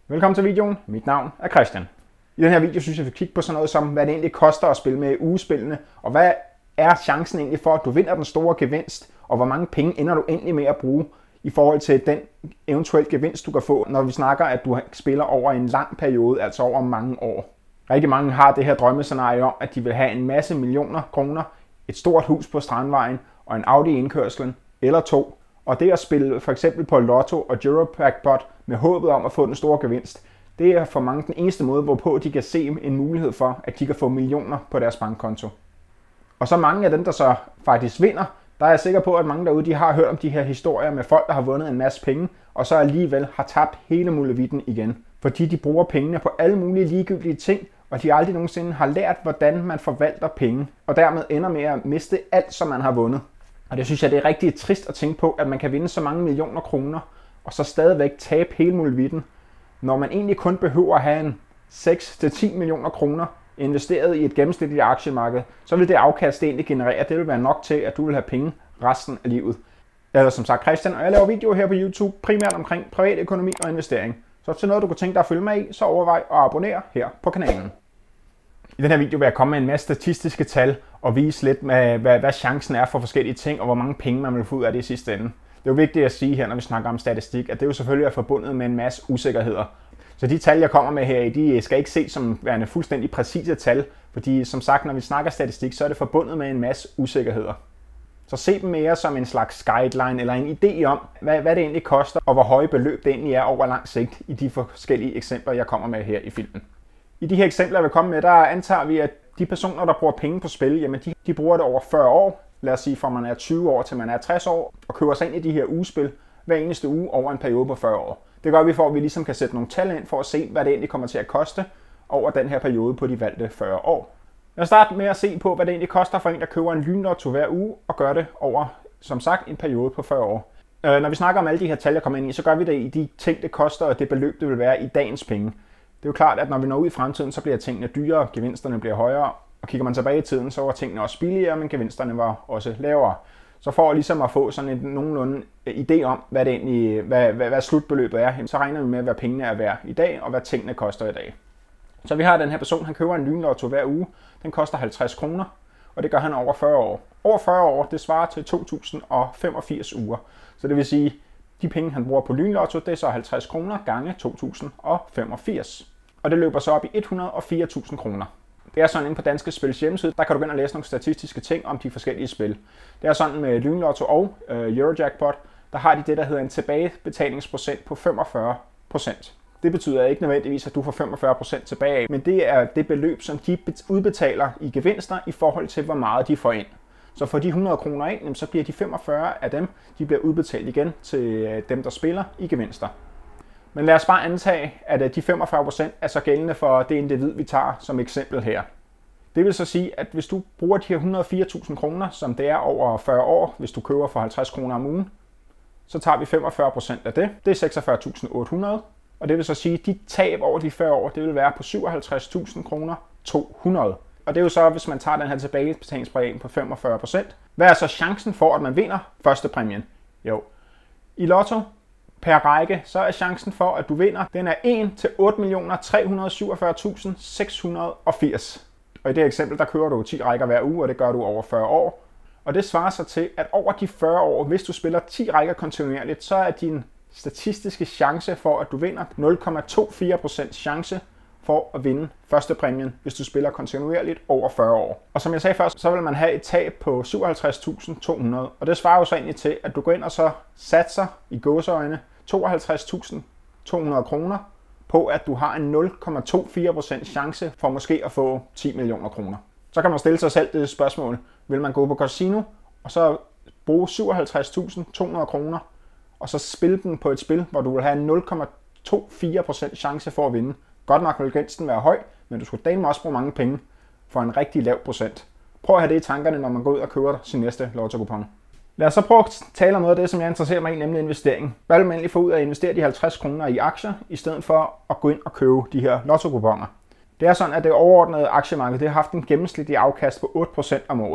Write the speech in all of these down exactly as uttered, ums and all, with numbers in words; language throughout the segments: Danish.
Velkommen til videoen. Mit navn er Christian. I den her video synes jeg, vi vil kigge på sådan noget som, hvad det egentlig koster at spille med ugespillene, og hvad er chancen egentlig for, at du vinder den store gevinst, og hvor mange penge ender du endelig med at bruge i forhold til den eventuelle gevinst, du kan få, når vi snakker, at du spiller over en lang periode, altså over mange år. Rigtig mange har det her drømmescenarie om, at de vil have en masse millioner kroner, et stort hus på Strandvejen og en Audi i indkørslen, eller to. Og det at spille for eksempel på Lotto og Eurojackpot med håbet om at få den store gevinst, det er for mange den eneste måde, hvorpå de kan se en mulighed for, at de kan få millioner på deres bankkonto. Og så mange af dem, der så faktisk vinder, der er jeg sikker på, at mange derude de har hørt om de her historier med folk, der har vundet en masse penge, og så alligevel har tabt hele muligheden igen. Fordi de bruger pengene på alle mulige ligegyldige ting, og de aldrig nogensinde har lært, hvordan man forvalter penge, og dermed ender med at miste alt, som man har vundet. Og det synes jeg, det er rigtig trist at tænke på, at man kan vinde så mange millioner kroner, og så stadigvæk tabe hele muligheden, når man egentlig kun behøver at have en seks til ti millioner kroner investeret i et gennemsnitligt aktiemarked, så vil det afkast det egentlig generere, det vil være nok til, at du vil have penge resten af livet. Jeg er som sagt Christian, og jeg laver videoer her på YouTube, primært omkring privatøkonomi og investering. Så hvis det er noget, du kunne tænke dig at følge med i, så overvej at abonnere her på kanalen. I den her video vil jeg komme med en masse statistiske tal og vise lidt, med, hvad, hvad chancen er for forskellige ting, og hvor mange penge man vil få ud af det i sidste ende. Det er jo vigtigt at sige her, når vi snakker om statistik, at det jo selvfølgelig er forbundet med en masse usikkerheder. Så de tal, jeg kommer med her, de skal ikke ses som værende fuldstændig præcise tal, fordi som sagt, når vi snakker statistik, så er det forbundet med en masse usikkerheder. Så se dem mere som en slags guideline eller en idé om, hvad, hvad det egentlig koster, og hvor høje beløb det egentlig er over lang sigt i de forskellige eksempler, jeg kommer med her i filmen. I de her eksempler, jeg vil komme med, der antager vi, at de personer, der bruger penge på spil, jamen de, de bruger det over fyrre år, lad os sige fra man er tyve år til man er tres år, og køber sig ind i de her ugespil hver eneste uge over en periode på fyrre år. Det gør vi for, at vi ligesom kan sætte nogle tal ind for at se, hvad det egentlig kommer til at koste over den her periode på de valgte fyrre år. Jeg vil starte med at se på, hvad det egentlig koster for en, der køber en lynlotto hver uge og gør det over, som sagt, en periode på fyrre år. Når vi snakker om alle de her tal, jeg kommer ind i, så gør vi det i de ting, det koster, og det beløb, det vil være i dagens penge. Det er jo klart, at når vi når ud i fremtiden, så bliver tingene dyrere, gevinsterne bliver højere, og kigger man tilbage i tiden, så var tingene også billigere, men gevinsterne var også lavere. Så for ligesom at få sådan en nogenlunde idé om, hvad, det egentlig, hvad, hvad, hvad slutbeløbet er, så regner vi med, hvad pengene er værd i dag, og hvad tingene koster i dag. Så vi har den her person, han køber en lynlotto hver uge. Den koster halvtreds kroner, og det gør han over fyrre år. Over fyrre år, det svarer til to tusind og femogfirs uger. Så det vil sige, de penge, han bruger på lynlotto, det er så halvtreds kroner gange to tusind og femogfirs. Og det løber så op i et hundrede og fire tusind kroner. Det er sådan inde på Danske Spils hjemmeside, der kan du gå ind og læse nogle statistiske ting om de forskellige spil. Det er sådan med lynlotto og øh, Eurojackpot, der har de det, der hedder en tilbagebetalingsprocent på femogfyrre procent. Det betyder ikke nødvendigvis, at du får femogfyrre procent tilbage af, men det er det beløb, som de udbetaler i gevinster i forhold til, hvor meget de får ind. Så for de hundrede kroner ind, så bliver de femogfyrre af dem, de bliver udbetalt igen til dem, der spiller i gevinster. Men lad os bare antage, at de femogfyrre procent er så gældende for det individ, vi tager som eksempel her. Det vil så sige, at hvis du bruger de her et hundrede og fire tusind kroner, som det er over fyrre år, hvis du køber for halvtreds kroner om ugen, så tager vi femogfyrre procent af det. Det er seksogfyrre tusind otte hundrede. Og det vil så sige, at dit tab over de fyrre år, det vil være på syvoghalvtreds tusind kroner to hundrede. Og det er jo så, hvis man tager den her tilbagebetalingspræmie på femogfyrre procent. Hvad er så chancen for, at man vinder første præmien? Jo, i Lotto per række, så er chancen for, at du vinder, den er en til otte millioner tre hundrede og syvogfyrre tusind seks hundrede og firs. Og i det her eksempel, der kører du ti rækker hver uge, og det gør du over fyrre år. Og det svarer sig til, at over de fyrre år, hvis du spiller ti rækker kontinuerligt, så er din statistiske chance for, at du vinder nul komma toogtyve procent chance for at vinde første præmien, hvis du spiller kontinuerligt over fyrre år. Og som jeg sagde først, så vil man have et tab på syvoghalvtreds tusind to hundrede. Og det svarer jo så egentlig til, at du går ind og så satser i gåseøjne tooghalvtreds tusind to hundrede kroner på, at du har en nul komma toogtyve procent chance for måske at få ti millioner kroner. Så kan man stille sig selv det spørgsmål, vil man gå på casino og så bruge syvoghalvtreds tusind to hundrede kroner og så spille den på et spil, hvor du vil have en nul komma toogtyve procent chance for at vinde. Godt nok vil gevinsten være høj, men du skulle dame også bruge mange penge for en rigtig lav procent. Prøv at have det i tankerne, når man går ud og køber sin næste lotto-kupon. Lad os så prøve at tale om noget af det, som jeg interesserer mig i, nemlig investering. Hvad vil man egentlig få ud af at investere de halvtreds kroner i aktier, i stedet for at gå ind og købe de her lotto-kuponer? Det er sådan, at det overordnede aktiemarked det har haft en gennemsnitlig afkast på otte procent om året.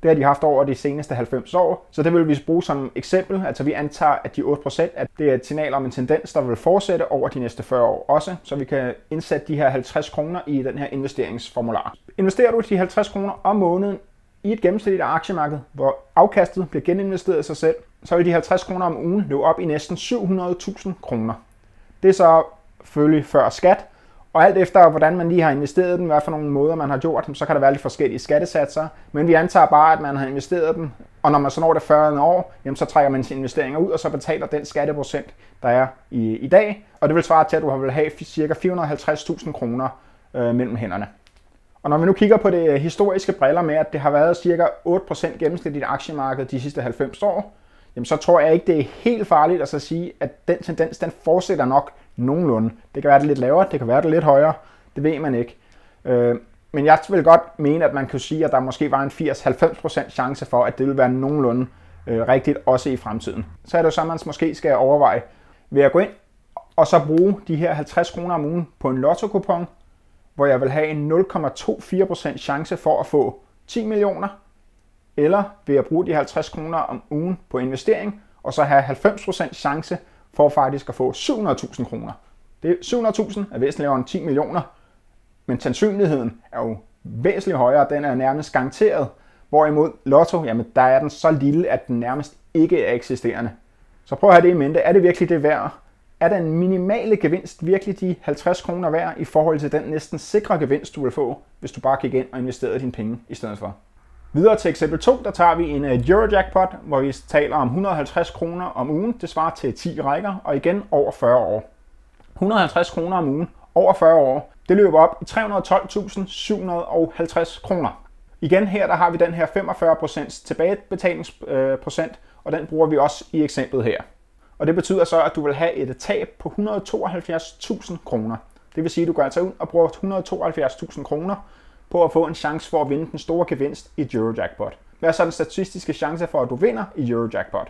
Det har de haft over de seneste halvfems år, så det vil vi bruge som eksempel. Altså vi antager, at de otte procent, at det er et signal om en tendens, der vil fortsætte over de næste fyrre år også, så vi kan indsætte de her halvtreds kroner i den her investeringsformular. Investerer du de halvtreds kroner om måneden i et gennemsnitligt aktiemarked, hvor afkastet bliver geninvesteret i sig selv, så vil de halvtreds kroner om ugen løbe op i næsten syv hundrede tusind kroner. Det er så selvfølgelig før skat, og alt efter hvordan man lige har investeret den, hvad for nogle måder man har gjort dem, så kan der være lidt forskellige skattesatser, men vi antager bare, at man har investeret den, og når man så når det fyrre år, jamen så trækker man sine investeringer ud, og så betaler den skatteprocent, der er i, i dag, og det vil svare til, at du vil have ca. fire hundrede og halvtreds tusind kroner øh, mellem hænderne. Og når vi nu kigger på det historiske briller med, at det har været ca. otte procent gennemsnitligt aktiemarked de sidste halvfems år, jamen så tror jeg ikke, det er helt farligt at så sige, at den tendens, den fortsætter nok nogenlunde. Det kan være det lidt lavere, det kan være det lidt højere, det ved man ikke. Øh, men jeg vil godt mene, at man kan sige, at der måske var en firs til halvfems procent chance for, at det vil være nogenlunde øh, rigtigt også i fremtiden. Så er det jo så, man måske skal overveje, vil jeg gå ind og så bruge de her halvtreds kroner om ugen på en lotto-kupon, hvor jeg vil have en nul komma toogtyve procent chance for at få ti millioner, eller vil jeg bruge de halvtreds kroner om ugen på investering, og så have halvfems procent chance for faktisk at få syv hundrede tusind kroner. Det syv hundrede tusind er væsentligt lavere end ti millioner, men sandsynligheden er jo væsentligt højere, den er nærmest garanteret, hvorimod lotto, jamen der er den så lille, at den nærmest ikke er eksisterende. Så prøv at have det i mente, er det virkelig det værd? Er den minimale gevinst virkelig de halvtreds kroner værd i forhold til den næsten sikre gevinst, du vil få, hvis du bare gik ind og investerede dine penge i stedet for? Videre til eksempel to, der tager vi en Eurojackpot, hvor vi taler om et hundrede og halvtreds kroner om ugen. Det svarer til ti rækker, og igen over fyrre år. et hundrede og halvtreds kroner om ugen over fyrre år, det løber op i tre hundrede og tolv tusind syv hundrede og halvtreds kroner. Igen her, der har vi den her femogfyrre procent tilbagebetalingsprocent, og den bruger vi også i eksemplet her. Og det betyder så, at du vil have et tab på et hundrede og tooghalvfjerds tusind kroner. Det vil sige, at du går altså ud og bruger et hundrede og tooghalvfjerds tusind kroner på at få en chance for at vinde den store gevinst i Eurojackpot. Hvad er så den statistiske chance for, at du vinder i Eurojackpot?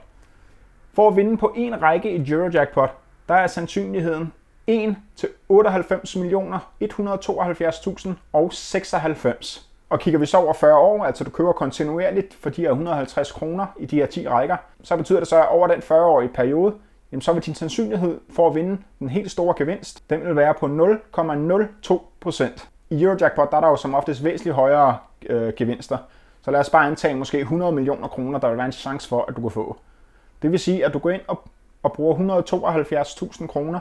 For at vinde på en række i Eurojackpot, der er sandsynligheden en til otteoghalvfems millioner et hundrede og tooghalvfjerds tusind og seksoghalvfems. Og kigger vi så over fyrre år, altså du køber kontinuerligt for de her et hundrede og halvtreds kroner i de her ti rækker, så betyder det så, at over den fyrre-årige periode, jamen så vil din sandsynlighed for at vinde den helt store gevinst, den vil være på nul komma nul to procent. I Eurojackpot der er der jo som oftest væsentligt højere øh, gevinster, så lad os bare antage måske hundrede millioner kroner, der vil være en chance for, at du kan få. Det vil sige, at du går ind og, og bruger et hundrede og tooghalvfjerds tusind kroner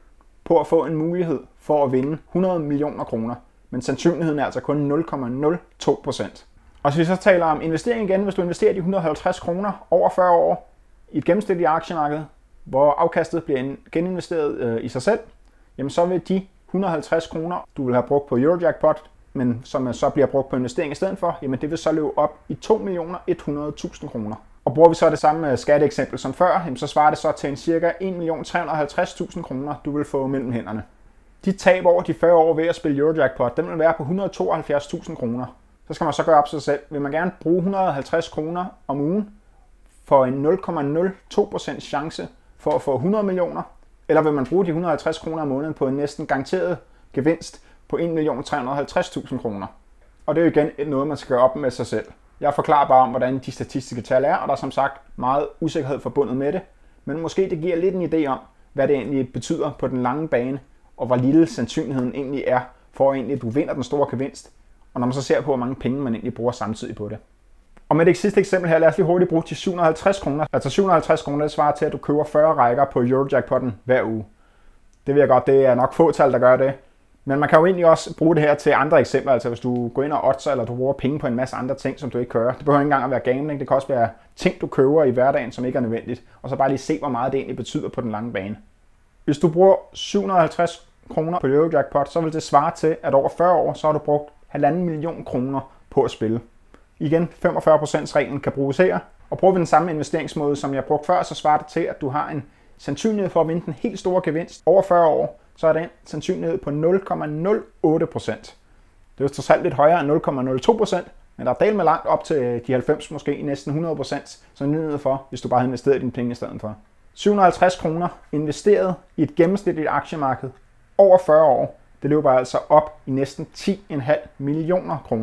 på at få en mulighed for at vinde hundrede millioner kroner. Men sandsynligheden er altså kun nul komma nul to procent. Og hvis vi så taler om investering igen, hvis du investerer de et hundrede og halvtreds kroner over fyrre år i et gennemsnitligt aktiemarked, hvor afkastet bliver geninvesteret øh, i sig selv, jamen så vil de et hundrede og halvtreds kroner, du vil have brugt på Eurojackpot, men som så bliver brugt på investering i stedet for, jamen det vil så løbe op i to millioner et hundrede tusind kroner. Og bruger vi så det samme skatteeksempel som før, jamen så svarer det så til en cirka en million tre hundrede og halvtreds tusind kroner, du vil få mellem hænderne. De tab over de fyrre år ved at spille Eurojackpot, den vil være på et hundrede og tooghalvfjerds tusind kroner. Så skal man så gøre op sig selv. Vil man gerne bruge et hundrede og halvtreds kroner om ugen for en nul komma nul to procent chance for at få hundrede millioner? Eller vil man bruge de et hundrede og halvtreds kroner om måneden på en næsten garanteret gevinst på en million tre hundrede og halvtreds tusind kroner? Og det er jo igen noget, man skal gøre op med sig selv. Jeg forklarer bare om, hvordan de statistiske tal er, og der er som sagt meget usikkerhed forbundet med det. Men måske det giver lidt en idé om, hvad det egentlig betyder på den lange bane, og hvor lille sandsynligheden egentlig er for at egentlig, at du vinder den store gevinst, og når man så ser på, hvor mange penge man egentlig bruger samtidig på det. Og med det sidste eksempel her, lad os lige hurtigt bruge til syv hundrede og halvtreds kroner. Altså syv hundrede og halvtreds kroner, det svarer til, at du køber fyrre rækker på Eurojackpotten hver uge. Det ved jeg godt, det er nok fåtal, der gør det. Men man kan jo egentlig også bruge det her til andre eksempler, altså hvis du går ind og oddser, eller du bruger penge på en masse andre ting, som du ikke kører. Det behøver ikke engang at være gambling, det kan også være ting, du køber i hverdagen, som ikke er nødvendigt. Og så bare lige se, hvor meget det egentlig betyder på den lange bane. Hvis du bruger syv hundrede og halvtreds kroner på Eurojackpot, så vil det svare til, at over fyrre år, så har du brugt halvanden million kroner på at spille. Igen, femogfyrre procent reglen kan bruges her, og bruger vi den samme investeringsmåde, som jeg brugte før, så svarer det til, at du har en sandsynlighed for at vinde den helt store gevinst over fyrre år, så er det en sandsynlighed på nul komma nul otte procent. Det er jo trods alt lidt højere end nul komma nul to procent, men der er delt med langt op til de halvfems, måske næsten hundrede procent sandsynlighed for, hvis du bare har investeret dine penge i stedet for. syv hundrede og halvtreds kroner investeret i et gennemsnitligt aktiemarked over fyrre år, det løber altså op i næsten ti komma fem millioner kroner.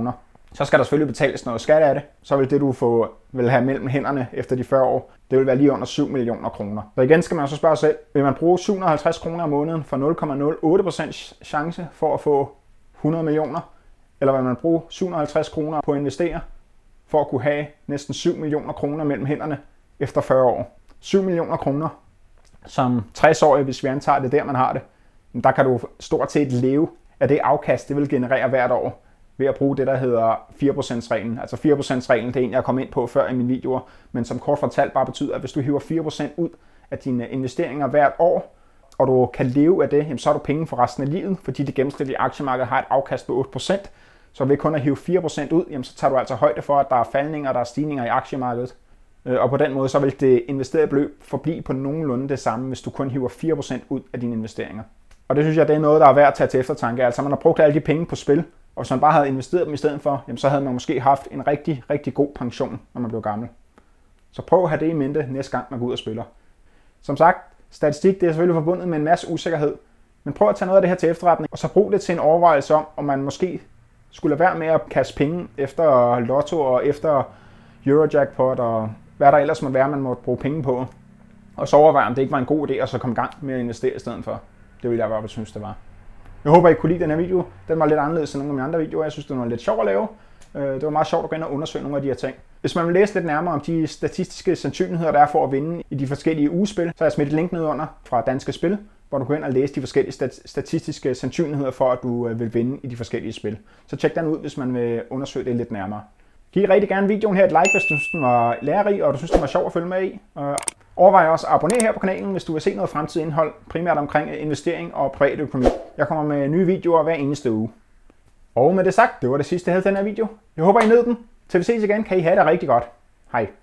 Så skal der selvfølgelig betales noget skat af det. Så vil det, du få, vil have mellem hænderne efter de fyrre år, det vil være lige under syv millioner kroner. Så igen skal man så spørge sig selv, vil man bruge syv hundrede og halvtreds kroner om måneden for nul komma nul otte procent chance for at få hundrede millioner? Eller vil man bruge syv hundrede og halvtreds kroner på at investere for at kunne have næsten syv millioner kroner mellem hænderne efter fyrre år? syv millioner kroner som tres-årig, hvis vi antager det der, man har det, der kan du stort set leve af det afkast, det vil generere hvert år ved at bruge det, der hedder fire procent reglen. Altså fire procent reglen, det er en, jeg kom ind på før i mine videoer, men som kort fortalt bare betyder, at hvis du hiver fire procent ud af dine investeringer hvert år, og du kan leve af det, jamen så har du penge for resten af livet, fordi det gennemsnitlige aktiemarked har et afkast på otte procent. Så ved kun at hive fire procent ud, jamen så tager du altså højde for, at der er faldninger, der er stigninger i aktiemarkedet. Og på den måde, så vil det investerede beløb forblive på nogenlunde det samme, hvis du kun hiver fire procent ud af dine investeringer. Og det synes jeg, det er noget, der er værd at tage til eftertanke. Altså man har brugt alle de penge på spil, og hvis man bare havde investeret dem i stedet for, jamen, så havde man måske haft en rigtig, rigtig god pension, når man blev gammel. Så prøv at have det i mente næste gang, man går ud og spiller. Som sagt, statistik det er selvfølgelig forbundet med en masse usikkerhed, men prøv at tage noget af det her til efterretning, og så brug det til en overvejelse om, om man måske skulle lade være med at kaste penge efter lotto og efter Eurojackpot og hvad der ellers må være, man må bruge penge på. Og så overveje, om det ikke var en god idé at så komme i gang med at investere i stedet for. Det ville jeg i hvert fald synes, det var. Jeg håber, I kunne lide den her video. Den var lidt anderledes end nogle af mine andre videoer. Jeg synes, det var lidt sjovt at lave. Det var meget sjovt at gå ind og undersøge nogle af de her ting. Hvis man vil læse lidt nærmere om de statistiske sandsynligheder, der er for at vinde i de forskellige ugespil, så har jeg smidt et link ned under fra Danske Spil, hvor du kan ind og læse de forskellige statistiske sandsynligheder for, at du vil vinde i de forskellige spil. Så tjek den ud, hvis man vil undersøge det lidt nærmere. Giv rigtig gerne videoen her et like, hvis du synes, den var lærerig, og du synes, den var sjov at følge med i. Overvej også at abonnere her på kanalen, hvis du vil se noget fremtidigt indhold, primært omkring investering og privat økonomi. Jeg kommer med nye videoer hver eneste uge. Og med det sagt, det var det sidste, jeg havde til den her video. Jeg håber, I nød den. Til vi ses igen, kan I have det rigtig godt. Hej.